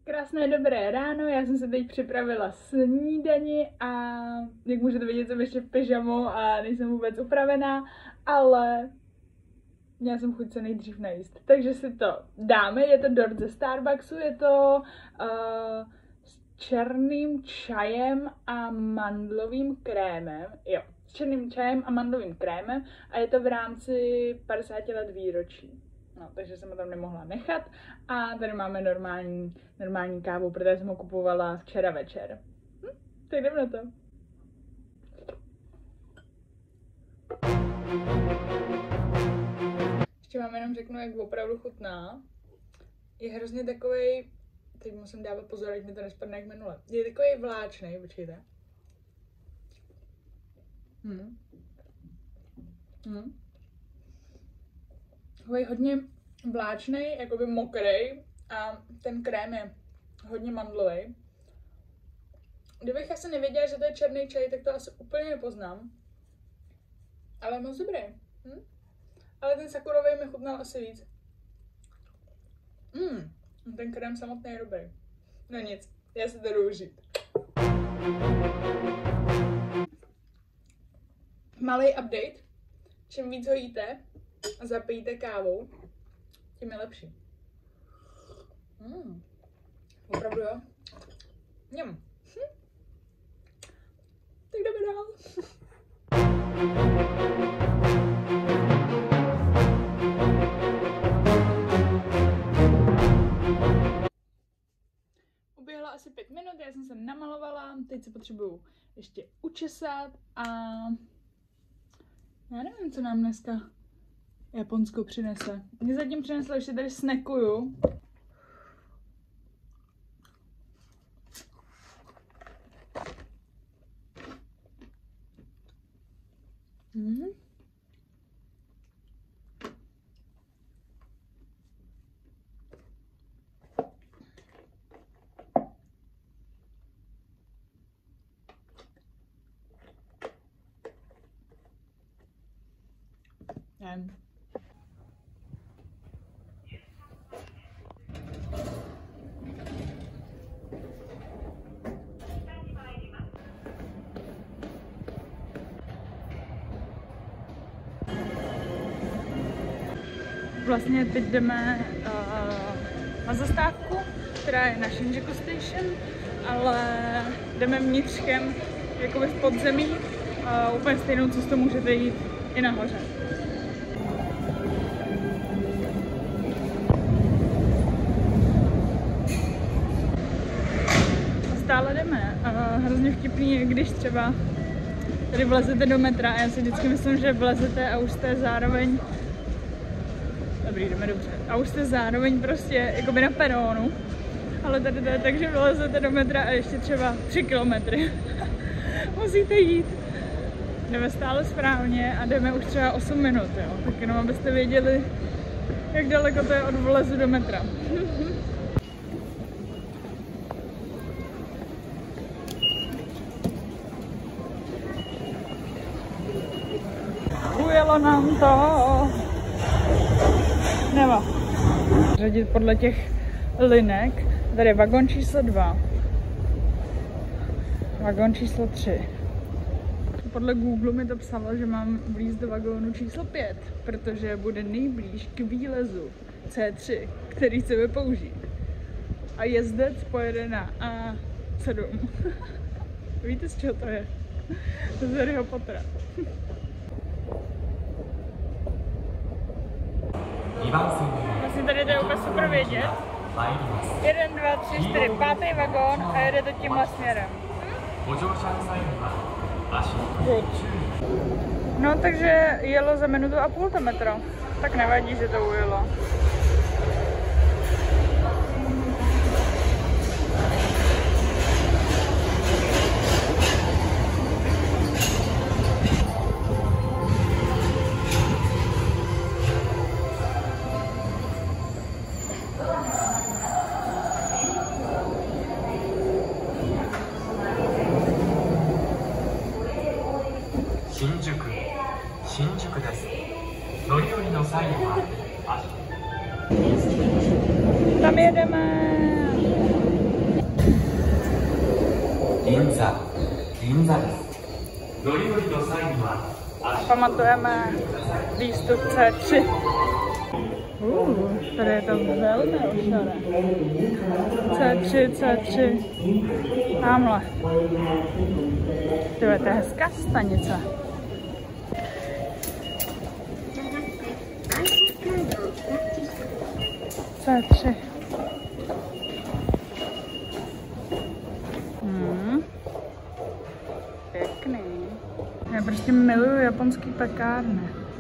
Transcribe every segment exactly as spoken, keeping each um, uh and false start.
Krásné dobré ráno, já jsem se teď připravila snídani a jak můžete vidět, jsem ještě v pyžamu a nejsem vůbec upravená, ale měla jsem chuť se nejdřív najíst. Takže si to dáme, je to dort ze Starbucksu, je to uh, s černým čajem a mandlovým krémem, jo, s černým čajem a mandlovým krémem a je to v rámci padesáti let výročí. No, takže jsem ho tam nemohla nechat a tady máme normální, normální kávu, protože jsem ho kupovala včera večer. Hm, tak jdem na to. Ještě vám jenom řeknu, jak opravdu chutná. Je hrozně takovej, teď musím dávat pozor, ať mi to nespadne jak minule. Je takovej vláčnej, počkejte. Hm. Hm. Je hodně vláčnej, jakoby mokrej a ten krém je hodně mandlový. Kdybych asi nevěděla, že to je černý čaj, tak to asi úplně nepoznám. Ale moc dobrý. Hm? Ale ten sakurový mi chutnal asi víc. Mm, ten krém samotný je dobrý. No nic, já si to jdu užít. Malý update. Čím víc ho jíte a zapijíte kávou, tím je lepší. Mm. Opravdu jo. Mňam. Hm. Tak jdeme dál. Uběhlo asi pět minut, já jsem se namalovala, teď se potřebuju ještě učesat a já nevím, co nám dneska Japonsko přinese. Mě zatím přineslo, ještě tady snackuju. Mm. Nevím. Vlastně teď jdeme uh, na zastávku, která je na Shinjuku Station, ale jdeme vnitřkem, jakoby v podzemí, uh, úplně stejnou cestou můžete jít i nahoře. Stále jdeme. Uh, hrozně vtipný je, když třeba tady vlezete do metra a já si vždycky myslím, že vlezete a už jste zároveň Dobrý, jdeme dobře. A už jste zároveň prostě jakoby na peronu, ale tady to je tak, že vylezete do metra a ještě třeba tři kilometry. Musíte jít. Jdeme stále správně a jdeme už třeba osm minut, jo. Tak jenom abyste věděli, jak daleko to je od vlezu do metra. Ujelo nám to. Nebo řadit podle těch linek. Tady je vagon číslo dva. Vagon číslo tři. Podle Google mi to psalo, že mám vlízt do vagónu číslo pět, protože bude nejblíž k výlezu C tři, který chceme použít. A jezdec pojede na A sedm. Víte, z čeho to je? To je z Harryho Pottera. Vlastně tady to je úplně super vědět. Jeden, dva, tři, čtyři, pátý vagón a jede to tímhle směrem. Good. No takže jelo za minutu a půl to metro. Tak nevadí, že to ujelo. Shinjuku. Shinjuku desu. Noriyori no sai wa Tam jedeme. 銀座です。乗り降りの際には Pamatujeme výstup C tři. Uh, tady je to velmi ošaré. C tři, C tři. Tamhle. Tyhle, to je hezká stanice. C tři. Hmm. Pěkný. Já prostě miluju japonský pekárny.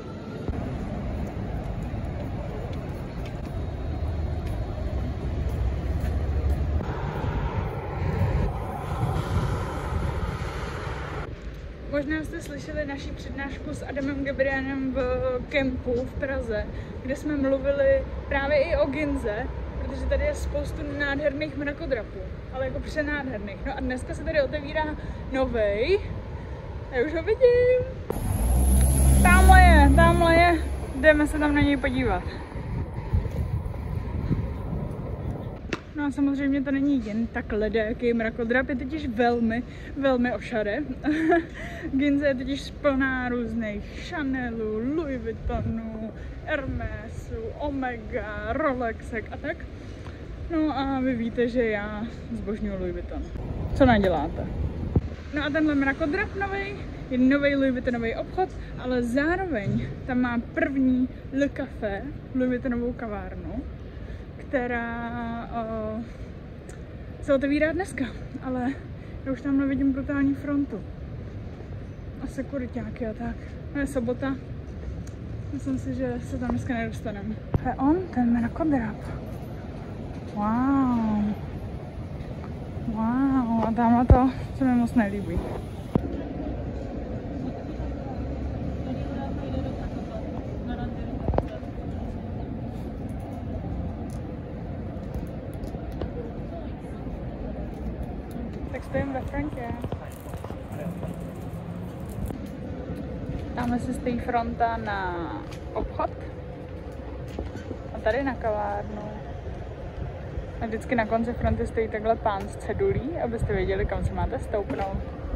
Možná jste slyšeli naši přednášku s Adamem Gabrianem v kempu v Praze, kde jsme mluvili právě i o Ginze, protože tady je spoustu nádherných mrakodrapů, ale jako přenádherných. No a dneska se tady otevírá novej. Já už ho vidím. Tamhle je, tamhle je. Jdeme se tam na něj podívat. No a samozřejmě to není jen tak ledéký mrakodrap, je totiž velmi, velmi ošaré. Ginza je totiž plná různých Chanelů, Louis Vuittonů, Hermesu, Omega, Rolexek a tak. No a vy víte, že já zbožňuji Louis Vuitton. Co naděláte? No a tenhle mrakodrap novej je nový Louis Vuittonový obchod, ale zároveň tam má první Le Café, Louis Vuittonovou kavárnu, která uh, se otevírá dneska, ale já už tamhle vidím brutální frontu. A sekuriťáky a tak. No je sobota. Myslím si, že se tam dneska nedostaneme. To je on, ten mrakodrap. Wow. Wow, a tamhle to se mi moc nelíbí. Tak stojím ve frontě. Tamhle se stojí fronta na obchod a tady na kavárnu. A vždycky na konci fronty stojí takhle pán s cedulí, abyste věděli, kam se máte stoupnout.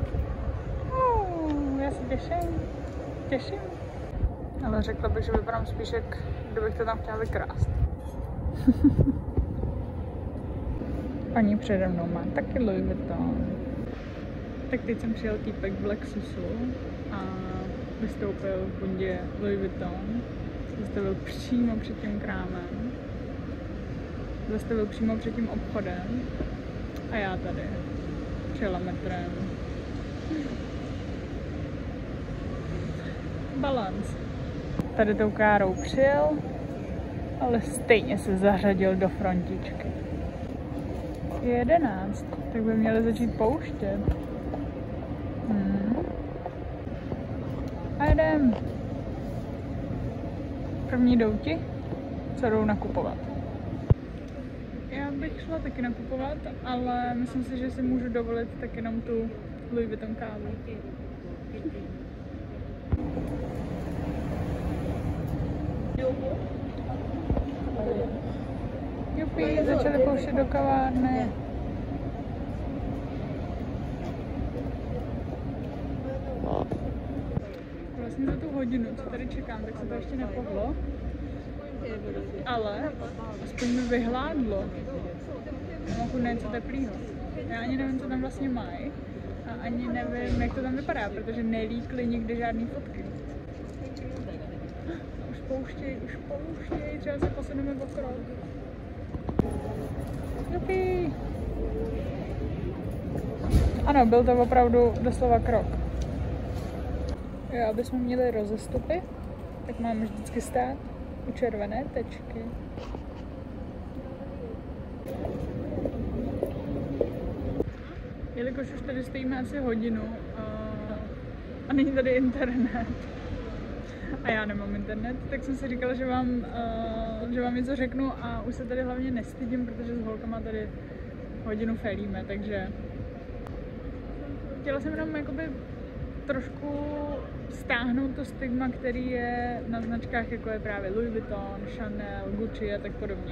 Uh, já se těším, těším. Ale řekla bych, že vypadám spíš, jak kdybych to tam chtěla vykrást. Paní přede mnou má taky Louis Vuitton. Tak teď jsem přijel týpek v Lexusu a vystoupil v bundě Louis Vuitton. Zastavil přímo před tím krámem. Zastavil přímo před tím obchodem. A já tady. Přijela metrem. Balans. Tady tou károu přijel, ale stejně se zařadil do frontičky. Je jedenáct, tak by měli začít pouštět. Hmm. A jedem. První jdou ti, co jdou nakupovat. Já bych šla taky nakupovat, ale myslím si, že si můžu dovolit tak jenom tu Louis Vuitton kávu. Jupi, začali pouštět do kavárny. Vlastně za tu hodinu, co tady čekám, tak se to ještě nepohlo. Ale aspoň mi vyhládlo. Mám chuť něco teplýho. Já ani nevím, co tam vlastně mají. A ani nevím, jak to tam vypadá, protože nelíkly nikdy žádný fotky. Už pouštěj, už pouštěj, třeba se posuneme o krok. Jupi! Ano, byl to opravdu doslova krok. Jo, aby jsme měli rozestupy, tak máme vždycky stát u červené tečky. Jelikož už tady stojíme asi hodinu a, a není tady internet a já nemám internet, tak jsem si říkala, že vám, uh, že vám něco řeknu a už se tady hlavně nestydím, protože s holkama tady hodinu felíme, takže chtěla jsem jenom jakoby trošku stáhnout to stigma, který je na značkách, jako je právě Louis Vuitton, Chanel, Gucci a tak podobně.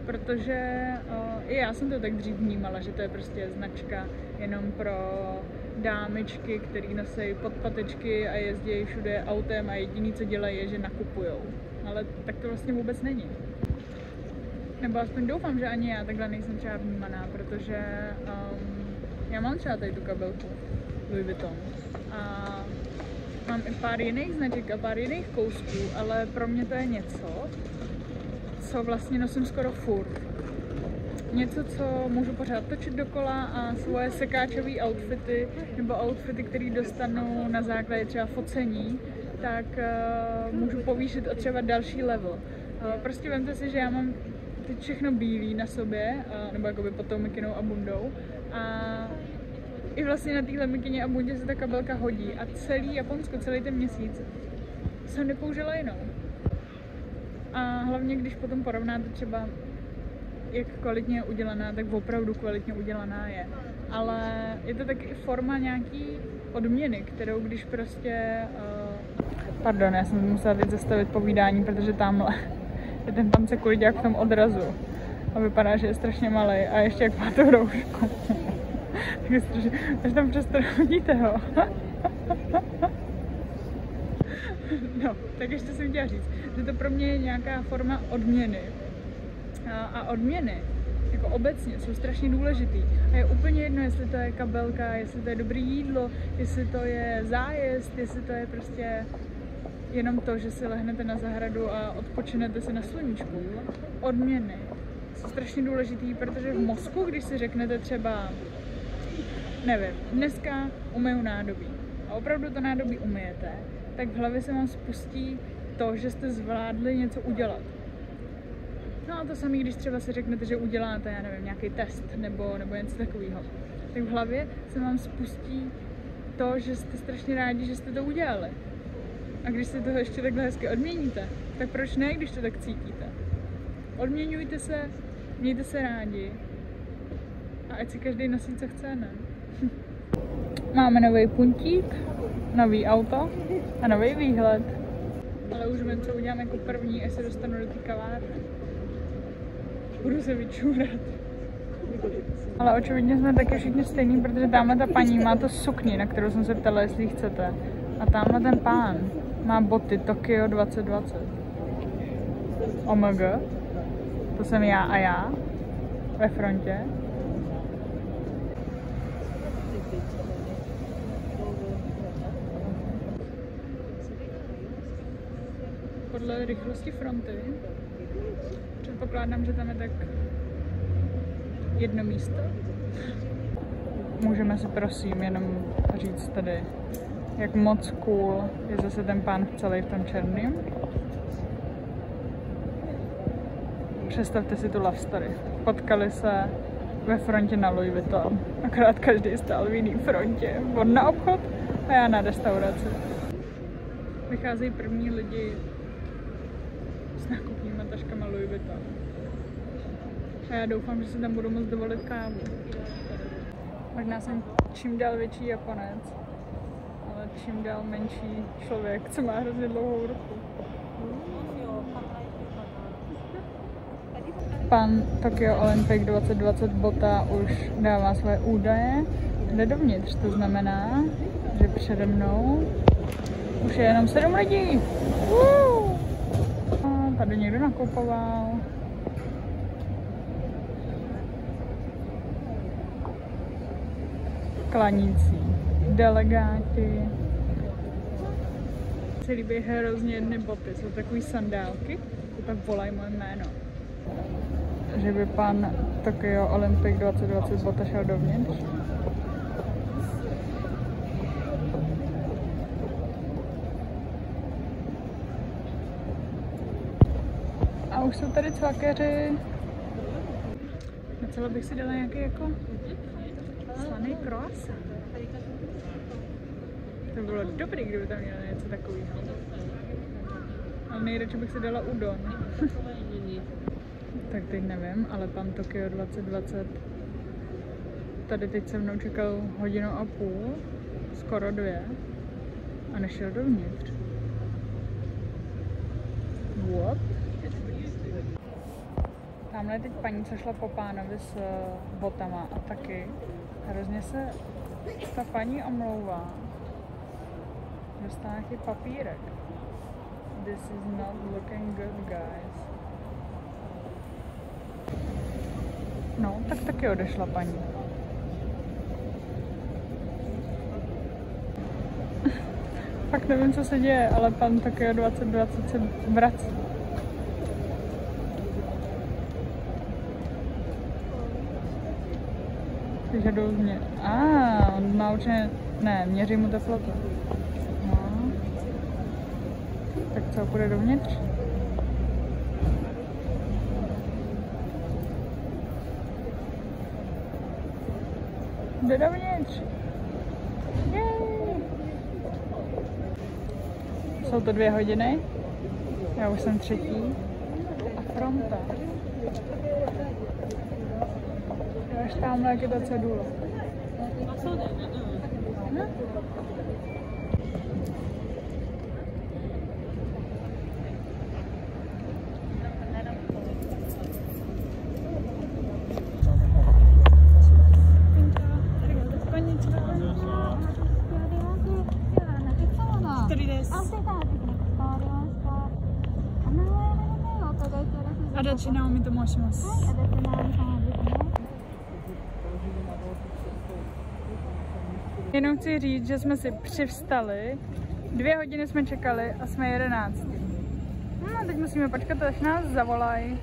Protože uh, i já jsem to tak dřív vnímala, že to je prostě značka jenom pro dámičky, které nosí podpatečky a jezdí všude autem a jediný, co dělají, je, že nakupujou. Ale tak to vlastně vůbec není. Nebo aspoň doufám, že ani já takhle nejsem třeba vnímaná, protože um, já mám třeba tady tu kabelku Louis Vuitton a mám i pár jiných značek a pár jiných kousků, ale pro mě to je něco, co vlastně nosím skoro furt. Něco, co můžu pořád točit dokola a svoje sekáčové outfity nebo outfity, které dostanu na základě třeba focení, tak uh, můžu povýšit o třeba další level. Uh, prostě vemte si, že já mám teď všechno bílý na sobě, uh, nebo jakoby pod tou mikinou a bundou a i vlastně na téhle mikině a bundě se ta kabelka hodí a celý Japonsko, celý ten měsíc jsem nepoužila jinou. A hlavně, když potom porovnáte třeba, jak kvalitně je udělaná, tak opravdu kvalitně udělaná je. Ale je to taky forma nějaký odměny, kterou když prostě... Uh... Pardon, já jsem musela teď zastavit povídání, protože tamhle je ten pan sekuriťák v tom odrazu. A vypadá, že je strašně malý a ještě jak má tu roušku. Tak je strašně... Až tam přesto vidíte ho. No, tak ještě jsem chtěla říct, že to pro mě je nějaká forma odměny. A, a odměny, jako obecně, jsou strašně důležitý. A je úplně jedno, jestli to je kabelka, jestli to je dobré jídlo, jestli to je zájezd, jestli to je prostě jenom to, že si lehnete na zahradu a odpočinete si na sluníčku. Odměny jsou strašně důležitý, protože v mozku, když si řeknete třeba, nevím, dneska umyju nádobí a opravdu to nádobí umyjete, tak v hlavě se vám spustí to, že jste zvládli něco udělat. No a to samé, když třeba si řeknete, že uděláte, já nevím, nějaký test nebo, nebo něco takového. Tak v hlavě se vám spustí to, že jste strašně rádi, že jste to udělali. A když si toho ještě takhle hezky odměníte, tak proč ne, když to tak cítíte? Odměňujte se, mějte se rádi a ať si každý nosí, co chce, ne? Máme nový puntík, nový auto a nový výhled. Ale už vím, co udělám jako první, až se dostanu do té kavárny. Budu se vyčůrat. Ale očividně jsme taky všichni stejný, protože tamhle ta paní má to sukni, na kterou jsem se ptala, jestli chcete. A tamhle ten pán má boty Tokio dvacet dvacet. O M G. To jsem já a já. Ve frontě. Podle rychlosti fronty předpokládám, že tam je tak jedno místo. Můžeme si prosím jenom říct tady, jak moc cool je zase ten pán celý v tom černém. Představte si tu love story. Potkali se ve frontě na Louis Vuitton. Akorát každý stál v jiný frontě. On na obchod a já na restauraci. Vycházejí první lidi s nákupníma taškama Louis Vuitton. A já doufám, že si tam budu moct dovolit kávu. Možná jsem čím dál větší Japonec, ale čím dál menší člověk, co má hrozně dlouhou ruku. Pan Tokyo Olympic dvacet dvacet Bota už dává své údaje. Jde dovnitř, to znamená, že přede mnou už je jenom sedm lidí. Uh! A tady někdo nakupoval. Klanící delegáti. Se líbí hrozně jedny boty, jsou takový sandálky, to tak volají moje jméno. Že by pan Tokyo Olympic dvacet dvacet Bota šel dovnitř. A už jsou tady cvakeři. Docela bych si dala nějaký jako slaný croissant. To by bylo dobrý, kdyby tam měla něco takového. Ale nejradši bych si dala udon. Tak teď nevím, ale pan Tokyo dvacet dvacet tady teď se mnou čekal hodinu a půl, skoro dvě, a nešel dovnitř. What? Tamhle teď paní, co šla po pánovi s botama a taky hrozně se Ta paní omlouvá. Dostala nějaký papírek. This is not looking good, guys. No, tak taky odešla paní. Fakt nevím, co se děje, ale pan Tokio dvacet dvacet se vrací. Takže jdou mě. A, ah, on má určitě, ne, měří mu teplotu. No. Tak co, půjde dovnitř? Jde dovnitř. Jej. Jsou to dvě hodiny. Já už jsem třetí. A fronta. Až tamhle, jak je ta cedule. Hm? Adachi Naomi to moshimasu. Jenom chci říct, že jsme si přivstali, dvě hodiny jsme čekali a jsme jedenáctí. No, teď musíme počkat, až nás zavolají.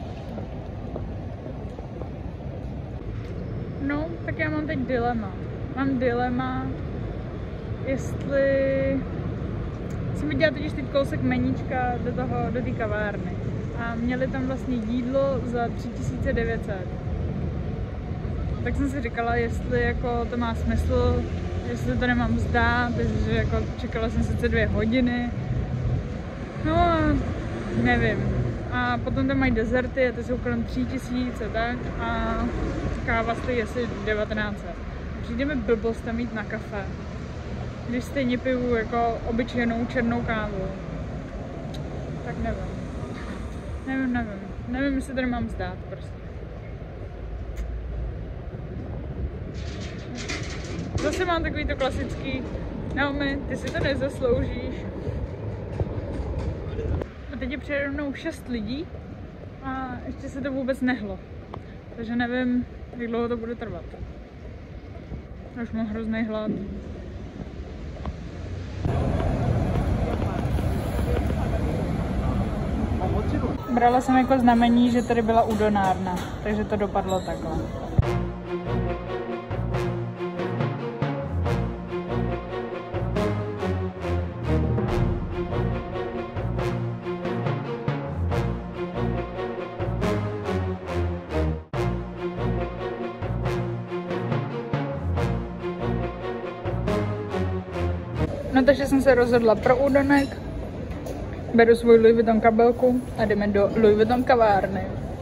No, tak já mám teď dilema. Mám dilema, jestli jsem viděla totiž teď kousek meníčka do toho, do té kavárny. A měli tam vlastně jídlo za tři tisíce devět set. Tak jsem si říkala, jestli jako to má smysl, jestli to nemám vzdát, takže jako čekala jsem sice dvě hodiny. No a nevím. A potom tam mají dezerty a ty jsou kolem tři tisíce, tak? A káva stojí asi devatenáct set. Přijde mi blbost tam jít na kafe, když stejně piju jako obyčejnou černou kávu. Tak nevím. Nevím, nevím. Nevím, jestli to nemám vzdát prostě. Zase mám takový to klasický, Naomi, ty si to nezasloužíš. A teď je přede mnou šest lidí a ještě se to vůbec nehlo. Takže nevím, jak dlouho to bude trvat. Už mám hrozný hlad. Brala jsem jako znamení, že tady byla udonárna, takže to dopadlo takhle. No takže jsem se rozhodla pro údonek, beru svůj Louis Vuitton kabelku a jdeme do Louis Vuitton kavárny.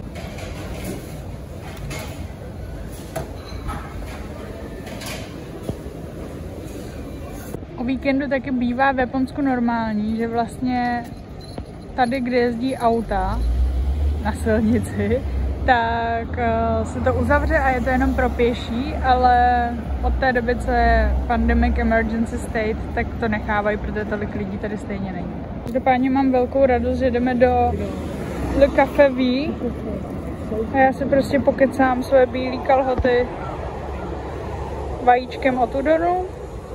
O víkendu taky bývá v Japonsku normální, že vlastně tady, kde jezdí auta na silnici, tak uh, se to uzavře a je to jenom pro pěší, ale od té doby, co je pandemic emergency state, tak to nechávají, protože tolik lidí tady stejně není. Každopádně mám velkou radost, že jdeme do Le Café V a já si prostě pokecám svoje bílé kalhoty vajíčkem od Udonu.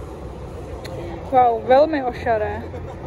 Wow, velmi ošaré.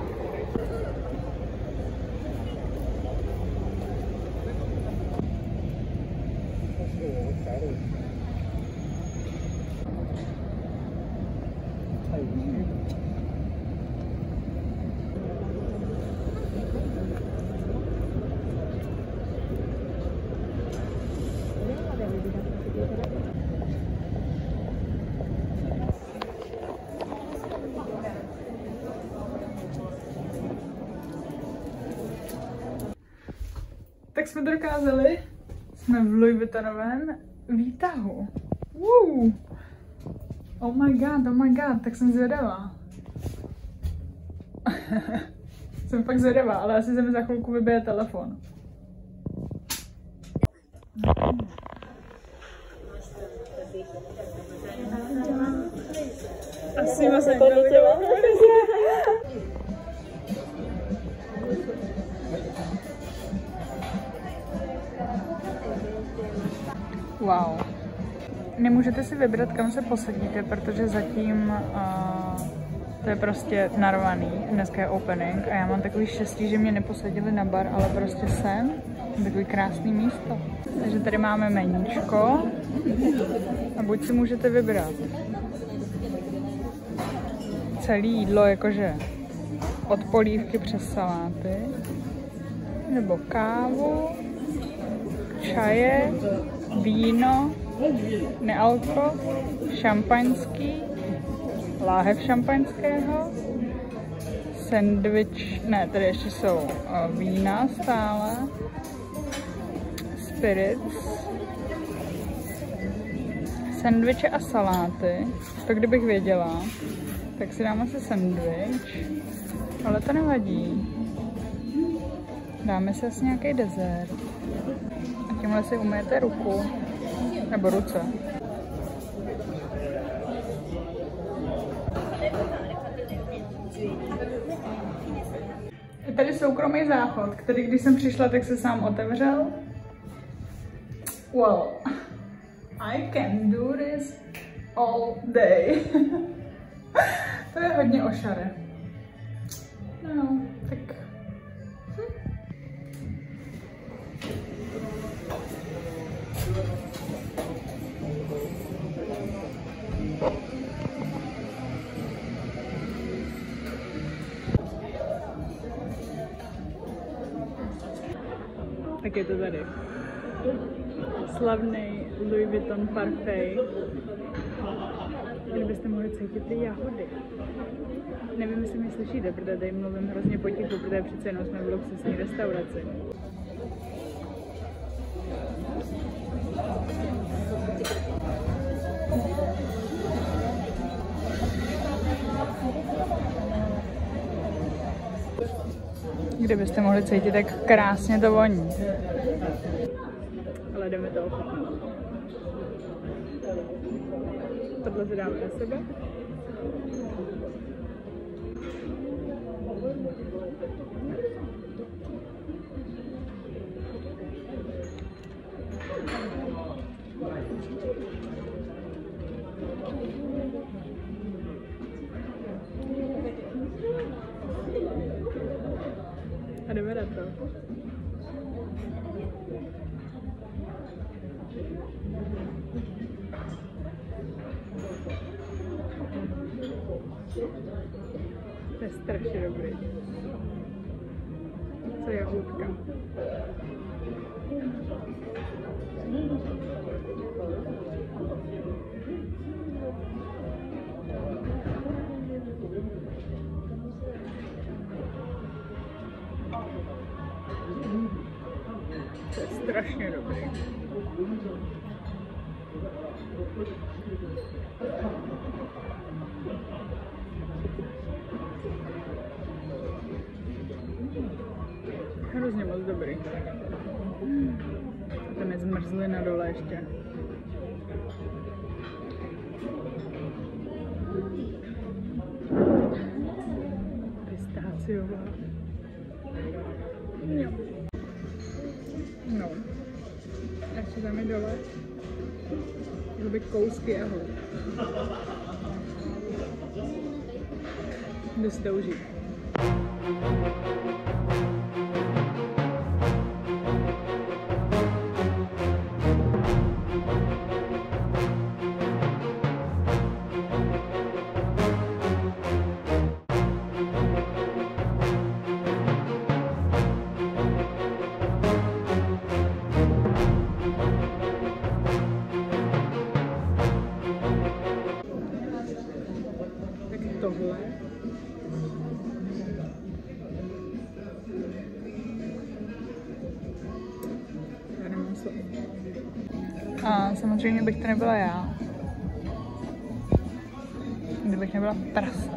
Tak jsme to dokázali. Jsme v Louis Vuittonovém výtahu. Woo. Oh my god, oh my god, tak jsem zvědavá. Jsem fakt zvědavá, ale asi se mi za chvilku vybije telefon. A s nima se wow. Nemůžete si vybrat, kam se posadíte, protože zatím uh, to je prostě narvaný. Dneska je opening a já mám takový štěstí, že mě neposadili na bar, ale prostě sem. Takový krásný místo. Takže tady máme meníčko a buď si můžete vybrat celé jídlo, jakože od polívky přes saláty, nebo kávu, čaje, víno, nealko, šampaňský, láhev šampaňského, sendvič, ne, tady ještě jsou uh, vína stále, spirits, sendviče a saláty. To kdybych věděla, tak si dám asi sendvič, ale to nevadí. Dáme si asi nějaký dezert. A tímhle si umyjete ruku, nebo ruce. Je tady soukromý záchod, který když jsem přišla, tak se sám otevřel. Well, I can do this all day. To je hodně ošare. No, tak... Hm. Tak je to tady. Slavný Louis Vuitton parfait. Kdybyste mohli cítit ty jahody. Nevím, jestli mě slyšíte, protože tady mluvím hrozně potichu, protože přece jenom jsme v luxusní restauraci. Kdybyste mohli cítit, jak krásně to voní. Ale jdeme to ochutnat. Tohle si dáme na sebe. A jdeme na to. To je strašně dobrý. Co je hůdka? To je strašně dobrý. Hrozně moc dobrý. Tam je zmrzlina dole ještě. Pistáciová. Jo. No. Ještě tam je dole. Byly kousky jahod. Jdu si to užít. Tohle. Já nemám slovo. A samozřejmě bych to nebyla já, kdybych nebyla prase.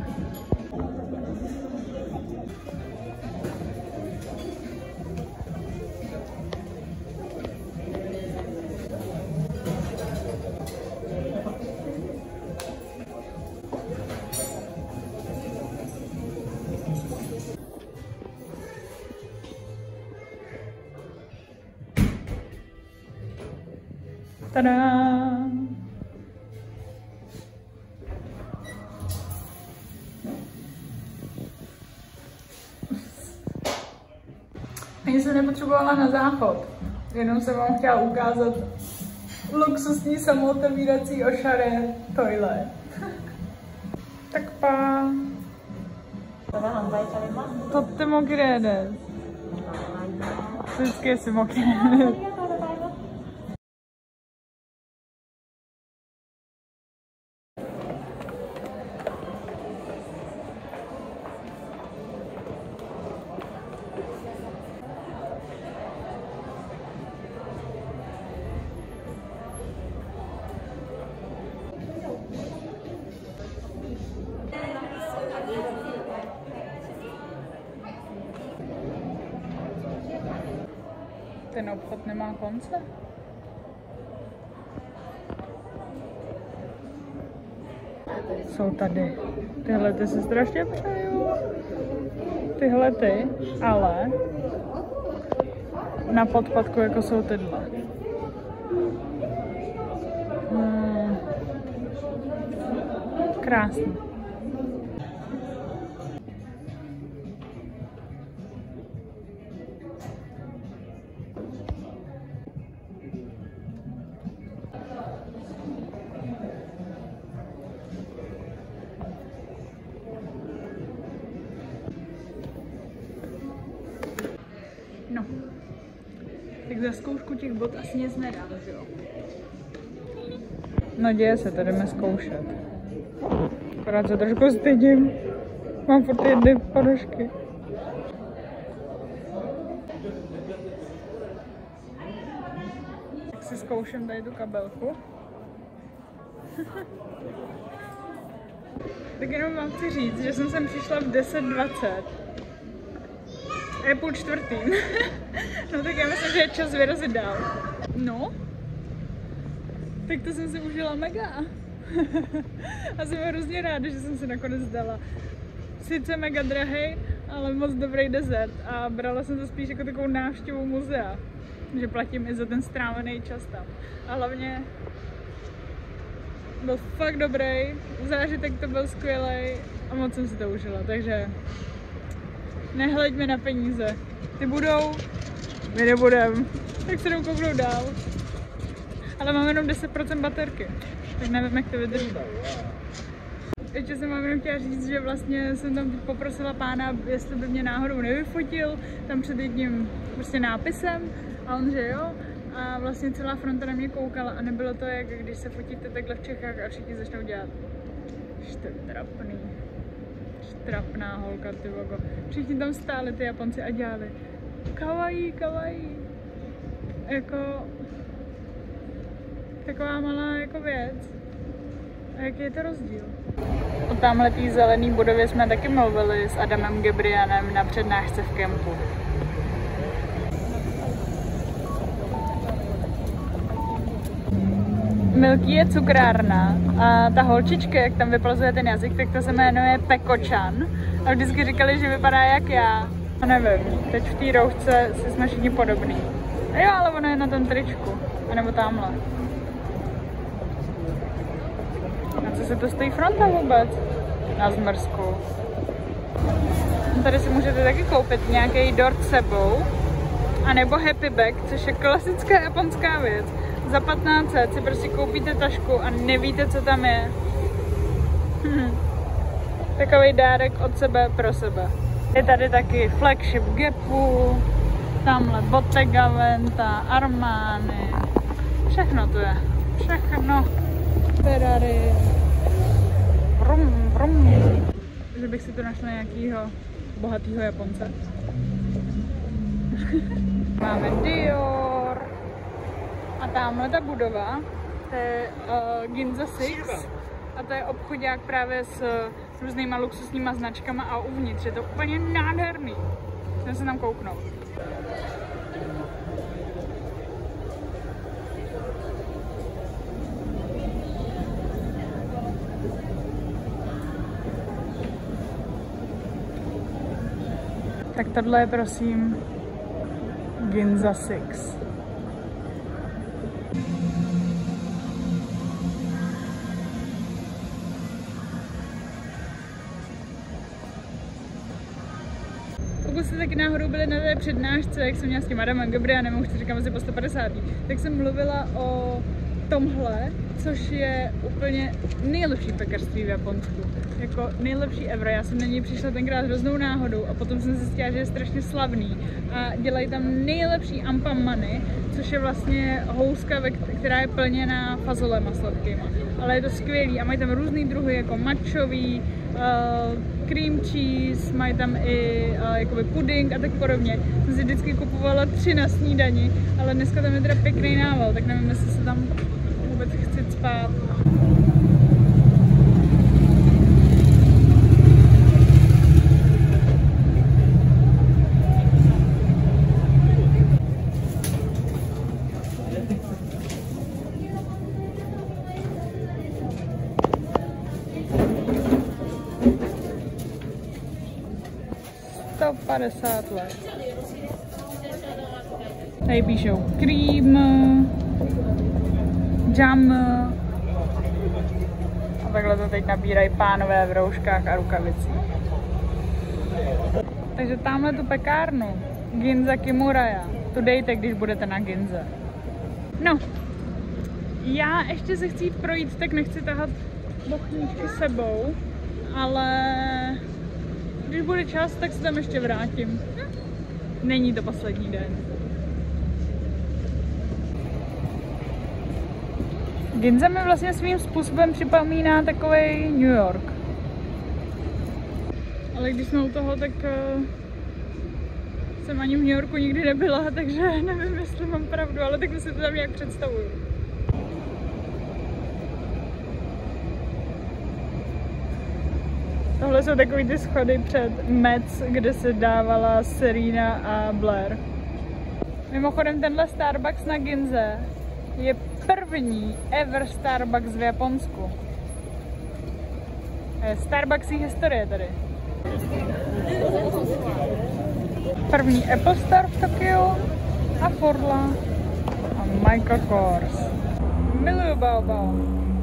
Tada! Ani jsem nepotřebovala na záchod, jenom jsem vám chtěla ukázat luxusní samootevírací ošaré toilet. Tak pa. To mokré des. Vždycky si mokré. Ten obchod nemá konce? Jsou tady. Tyhle ty si strašně přeju. Tyhle ty, ale na podpadku jako jsou tyhle. Hmm. Krásný. No, tak za zkoušku těch bot asi nic nedám, že jo? No děje se, to jdeme zkoušet. Akorát se trošku stydím. Mám furt jedny ponožky. Tak si zkouším tady tu kabelku. Tak jenom vám chci říct, že jsem sem přišla v deset dvacet. Je půl čtvrtý. No tak já myslím, že je čas vyrazit dál. No, tak to jsem si užila mega. A jsem hrozně ráda, že jsem si nakonec dala. Sice mega drahej, ale moc dobrý dezert. A brala jsem to spíš jako takovou návštěvu muzea. Že platím i za ten strávený čas tam. A hlavně byl fakt dobrý, zážitek to byl skvělý a moc jsem si to užila. Takže nehleďme na peníze. Ty budou, my nebudem. Tak se jdou kouknout dál. Ale mám jenom deset procent baterky, tak nevím, jak to vydrží. Ještě jsem vám jenom chtěla říct, že vlastně jsem tam teď poprosila pána, jestli by mě náhodou nevyfotil tam před jedním prostě nápisem a on že jo. A vlastně celá fronta na mě koukala a nebylo to jak když se fotíte takhle v Čechách a všichni začnou dělat. Jste trapný. Trapná holka, ty vogo. Všichni tam stáli ty Japonci a dělali kawaii, kawaii. Jako taková malá jako věc. A jaký je to rozdíl? O tamhletý zelený budově jsme taky mluvili s Adamem Gebrianem na přednášce v kempu. Milky je cukrárna a ta holčička, jak tam vyplazuje ten jazyk, tak to se jmenuje Peko-chan. A vždycky říkali, že vypadá jak já. A nevím, teď v té roušce si jsme všichni podobný. A jo, ale ona je na tom tričku. A nebo tamhle. Na co se to stojí fronta vůbec? Na zmrzku. Tady si můžete taky koupit nějaký dort sebou. A nebo happy bag, což je klasická japonská věc. Za patnáct set si prostě koupíte tašku a nevíte, co tam je. Hm. Takový dárek od sebe pro sebe. Je tady taky flagship Gapu, tamhle Bottega Veneta, Armani. Všechno tu je. Všechno. Ferrari. Vrum, vrum. Že bych si tu našla nějakýho bohatýho Japonce. Máme Dior. A tamhle ta budova, to je uh, Ginza Six a to je obchodák právě s, s různýma luxusníma značkama a uvnitř je to úplně nádherný. Musím se tam kouknout. Tak tohle je prosím Ginza Six. jste taky náhodou byli na té přednášce, jak jsem měla s tím Adamem Gabrianem, už to říkám asi po sto padesát, tak jsem mluvila o tomhle, což je úplně nejlepší pekařství v Japonsku. Jako nejlepší ever. Já jsem na něj přišla tenkrát hroznou náhodou a potom jsem zjistila, že je strašně slavný. A dělají tam nejlepší ampamany, což je vlastně houska, která je plněná fazolema sladkýma. Ale je to skvělý a mají tam různý druhy, jako matchový, uh, cream cheese, mají tam i uh, jakoby puding a tak podobně. Jsem si vždycky kupovala tři na snídani, ale dneska tam je teda pěkný nával, tak nevím, jestli se tam vůbec chci spát. sto padesát let. Tady píšou cream, jam a takhle to teď nabírají pánové v rouškách a rukavicích. Takže tamhle tu pekárnu Ginza Kimuraya tu dejte, když budete na Ginze. No, já ještě se chci jít projít, tak nechci tahat bochníčky sebou, ale když bude čas, tak se tam ještě vrátím. Není to poslední den. Ginza mi vlastně svým způsobem připomíná takovej New York. Ale když jsme u toho, tak uh, jsem ani v New Yorku nikdy nebyla, takže nevím, jestli mám pravdu, ale takhle si to tam nějak představuju. Tohle jsou takový ty schody před Mets, kde se dávala Serena a Blair. Mimochodem tenhle Starbucks na Ginze je první ever Starbucks v Japonsku. Je Starbucksí historie tady. První Apple Store v Tokiu a Fordla a Michael Kors. Miluju Baobao.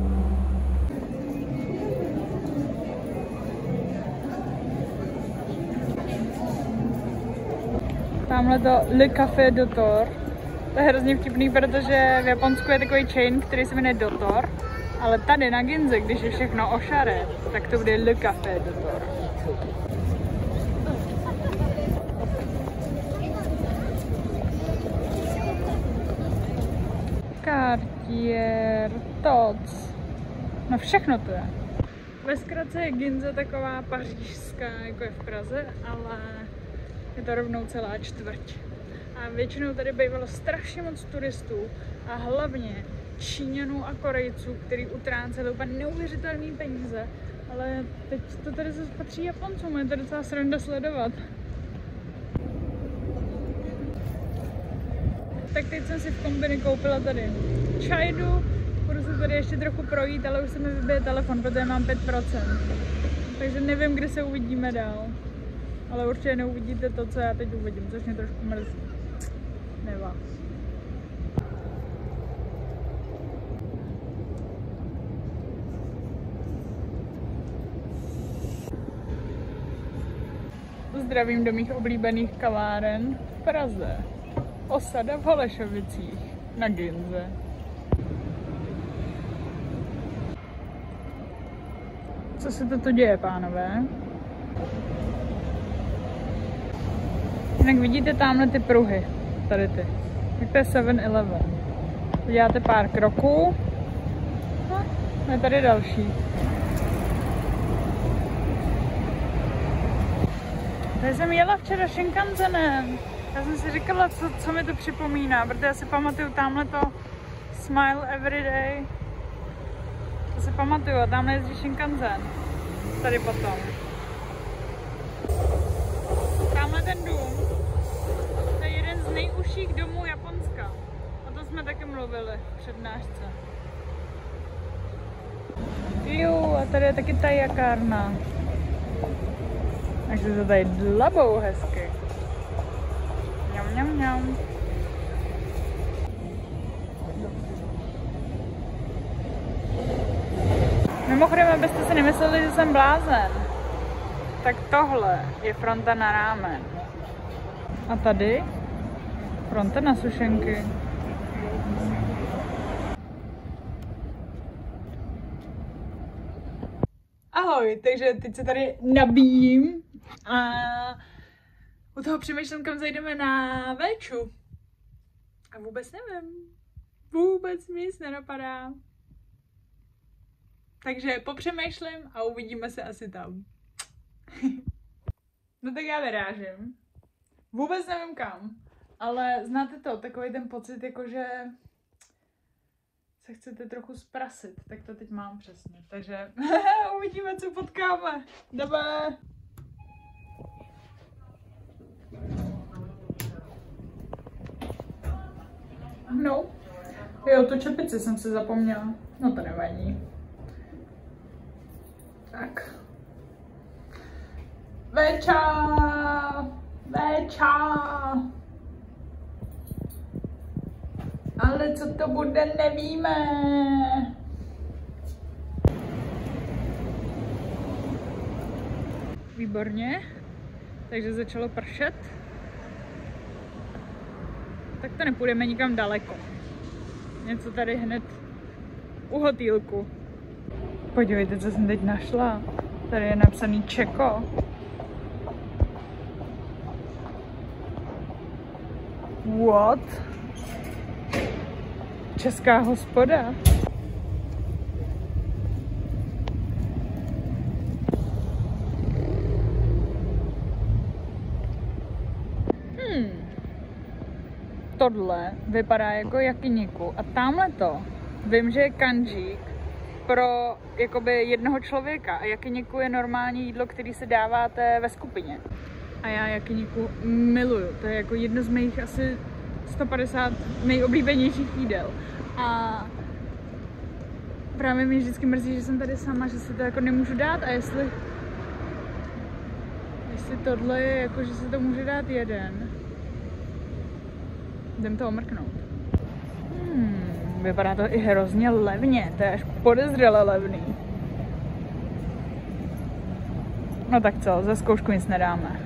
Tamhle to Le Café Dotor. To je hrozně vtipný, protože v Japonsku je takový chain, který se jmenuje Dotor, ale tady na Ginze, když je všechno ošaré, tak to bude Le Café Dotor. Cartier, Tots, no všechno to je. Ve zkratce je Ginza taková pařížská, jako je v Praze, ale je to rovnou celá čtvrť. A většinou tady bývalo strašně moc turistů a hlavně Číňanů a Korejců, který utráceli úplně neuvěřitelné peníze. Ale teď to tady zase patří Japoncům, je to docela sranda sledovat. Tak teď jsem si v kombini koupila tady čajdu, budu se tady ještě trochu projít, ale už se mi vybije telefon, protože mám pět procent. Takže nevím, kdy se uvidíme dál. Ale určitě neuvidíte to, co já teď uvidím, což mě trošku mrzí. Nevá. Zdravím do mých oblíbených kaváren v Praze. Osada v Holešovicích na Ginze. Co se toto děje, pánové? Jinak vidíte tamhle ty pruhy, tady ty. Tak to je seven eleven. Uděláte pár kroků. No, je tady další. Tady jsem jela včera Shinkansenem. Já jsem si říkala, co, co mi to připomíná, protože já si pamatuju tamhle to Smile Everyday. To si pamatuju, a tamhle jezdí Shinkansen. Tady potom. Tamhle ten dům, to je jeden z nejužších domů Japonska. O tom jsme taky mluvili v přednášce. Jo, a tady je taky ta jakárna. Takže to tady dlabou hezky. Mňam, mňam, mňam. Mimochodem, abyste si nemysleli, že jsem blázen, tak tohle je fronta na rámen. A tady fronta na sušenky. Ahoj, takže teď se tady nabíjím a u toho přemýšlím, kam zajdeme na véču. A vůbec nevím. Vůbec mi nic nenapadá. Takže popřemýšlím a uvidíme se asi tam. No tak já vyrážím. Vůbec nevím kam. Ale znáte to, takový ten pocit, jakože se chcete trochu zprasit. Tak to teď mám přesně. Takže uvidíme, co potkáme. Jdeme. No. Jo, tu čepici jsem si zapomněla. No to nevadí. Tak. Véča! Véča! Ale co to bude, nevíme. Výborně. Takže začalo pršet. Tak to nepůjdeme nikam daleko. Něco tady hned u hotýlku. Podívejte, co jsem teď našla. Tady je napsaný Čeko. What? Česká hospoda. Hmm. Tohle vypadá jako jakiniku a tamhle to vím, že je kanžík pro jakoby jednoho člověka a jakiniku je normální jídlo, který se dáváte ve skupině. A já jakiniku miluju, to je jako jedno z mých asi sto padesát nejoblíbenějších jídel. A právě mě vždycky mrzí, že jsem tady sama, že si to jako nemůžu dát a jestli jestli tohle je jako, že se to může dát jeden. Jdem to omrknout. Hmm, vypadá to i hrozně levně, to je až podezřele levný. No tak co, za zkoušku nic nedáme.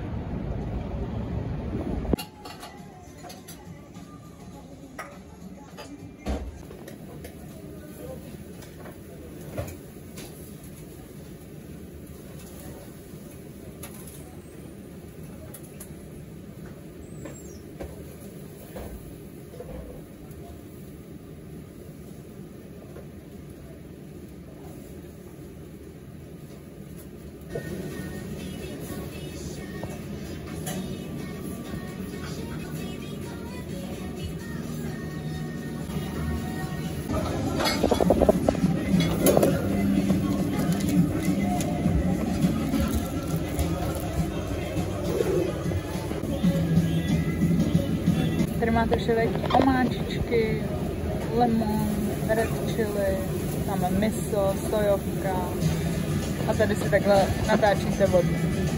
Tady máte všelijaký omáčičky, lemon, red chili, máme miso, sojovka a tady si takhle natáčíte vodu.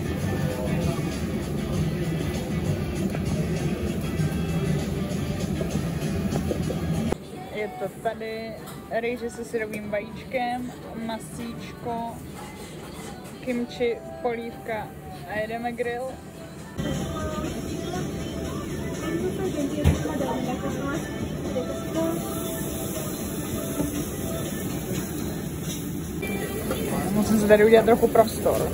Je to tady rýže se syrovým vajíčkem, masíčko, kimchi, polívka a jedeme grill. Musím si tady udělat trochu prostor.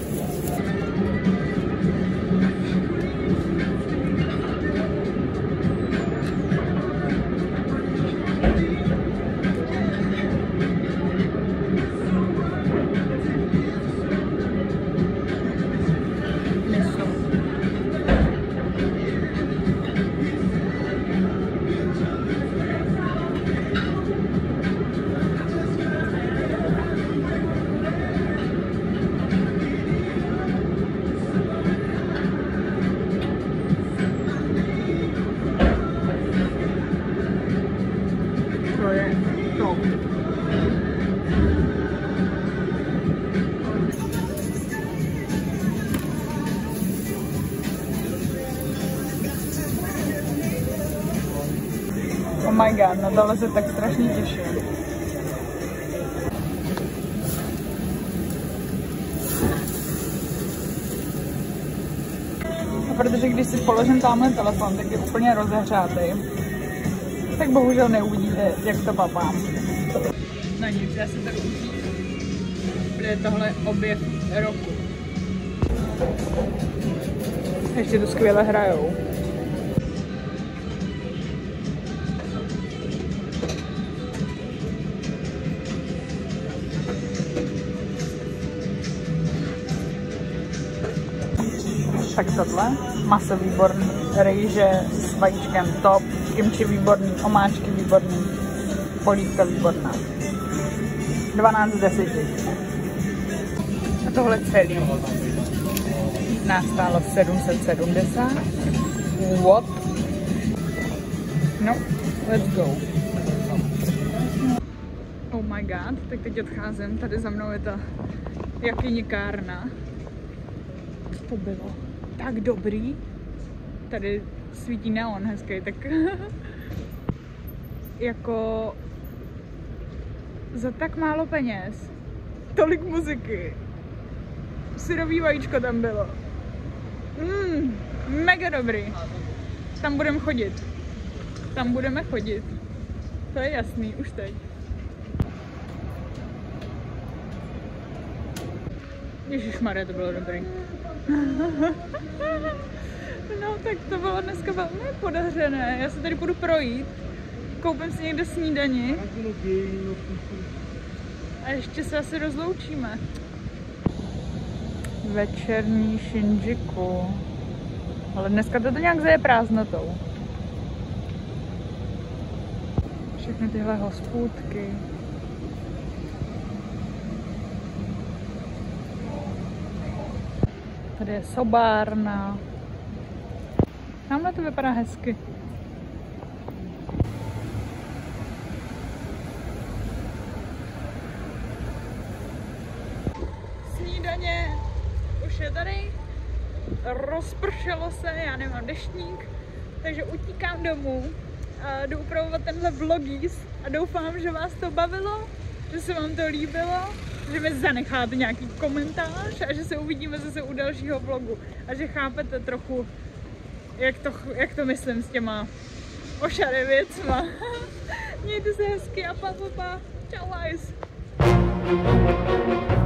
Oh my god, na tohle se tak strašně těším. protože když si položím tamhle telefon, tak je úplně rozehřátej. Tak bohužel neuvidíte, jak to papám. No nic, já se tak učím. Bude tohle objev roku. Ještě to skvěle hrajou. Tak tohle, maso výborný, rejže s vajíčkem top, kimči výborný, omáčky výborný, polívka výborná. dvanáct z deseti. A tohle celý nás stálo sedm set sedmdesát. What? No, let's go. Oh my god, tak teď odcházím, tady za mnou je ta jakynikárna. To bylo tak dobrý. Tady svítí neon hezký, tak jako za tak málo peněz, tolik muziky. Syrový vajíčko tam bylo. Mm, mega dobrý. Tam budeme chodit. Tam budeme chodit. To je jasný, už teď. Ježišmarja, to bylo dobrý. No tak to bylo dneska velmi podařené. Já se tady půjdu projít. Koupím si někde snídani. A ještě se asi rozloučíme. Večerní Shinjuku. Ale dneska to nějak zaje prázdnotou. Všechny tyhle hospůdky. Tady je sobárna. Tamhle to vypadá hezky. Snídaně už je tady. Rozpršelo se, já nemám deštník, takže utíkám domů a jdu upravovat tenhle vlogís a doufám, že vás to bavilo, že se vám to líbilo, že mi zanecháte nějaký komentář a že se uvidíme zase u dalšího vlogu a že chápete trochu, jak to, jak to myslím s těma ošaré věcma. Mějte se hezky a pa, pa, pa. Čau guys.